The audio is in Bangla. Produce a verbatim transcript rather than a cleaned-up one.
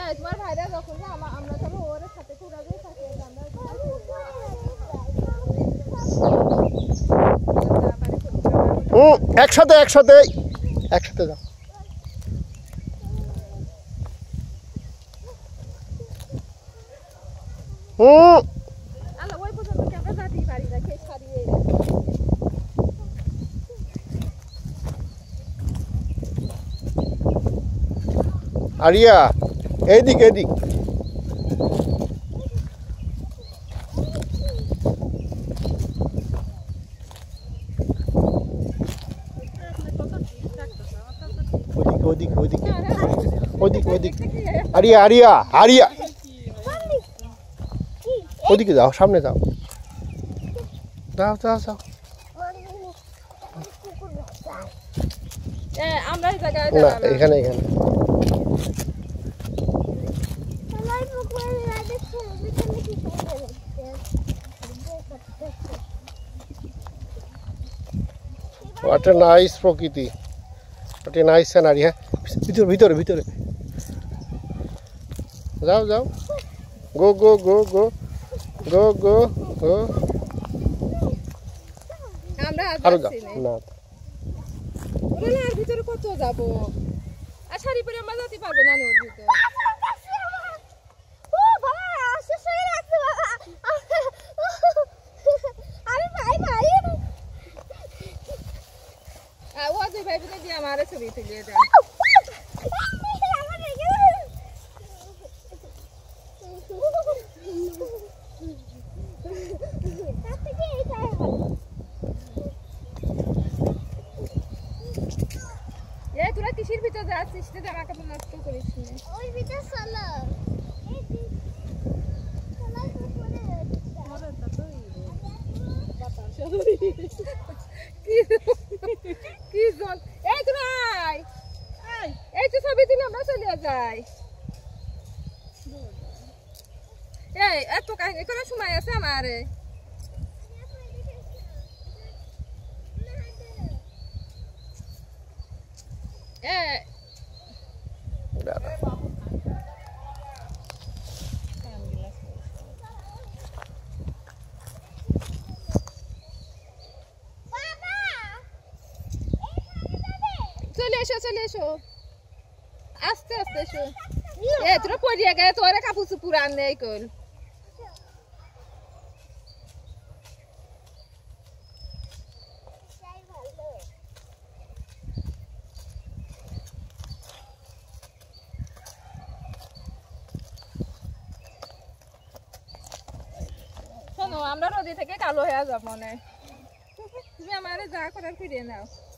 তোমার ভাইরা যখন আমরা সব ওর সাথে ঘুরাবে থাকে আমরা হুম একসাথে একসাথে একসাথে যাও হুম আলো ওই পর্যন্ত কি আমরা যাতে পারি না খেয়ে ছাড়িয়ে আরিয়া এইদিক এইদিক ওদিক ওদিক ওদিক ওদিক আরিয়া আরিয়া আরিয়া ওদিকে যাও সামনে যাও যাও যাও যাও আমরা এই জায়গায় না এখানে এখানে What a nice প্রকৃতি What a nice scenery হ্যাঁ ভিতরে ভিতরে ভিতরে যাও যাও গো গো গো গো গো গো গো আমরা আরো যাও না ওরে আর ভিতরে কত যাব আর শাড়ি পরে আমরা যেতে পারবো না ওর ভিতরে ও বাবা আসে সই রাখছে বাবা আরে ভাই ভাই আ ও যে ভাই বলে দিয়ে আমারে ছবি তুলে দাও এ তোরা কিসের ভিতর যাচ্ছিস রে জামা কাপড় নষ্ট করিস না ওই ভিতর চলো এই চলাই তো পরে মরে তা তো বাতা সরি কি কি জন এই তোরা আয় আয় এই তো ছবি তুলে আমরা চলে যাই এই এত কাজ কোন সময় আছে আমারে এ দাদা চলে এসো চলে এসো আস্তে আস্তে এসো এ তোরা পড়িয়ে গেছে তোরা কাপড় পুরান নেই কল শোনো আমরা নদী থেকে কালো হয়ে যাব মনে তুমি আমারে যা করার ফিরিয়ে নাও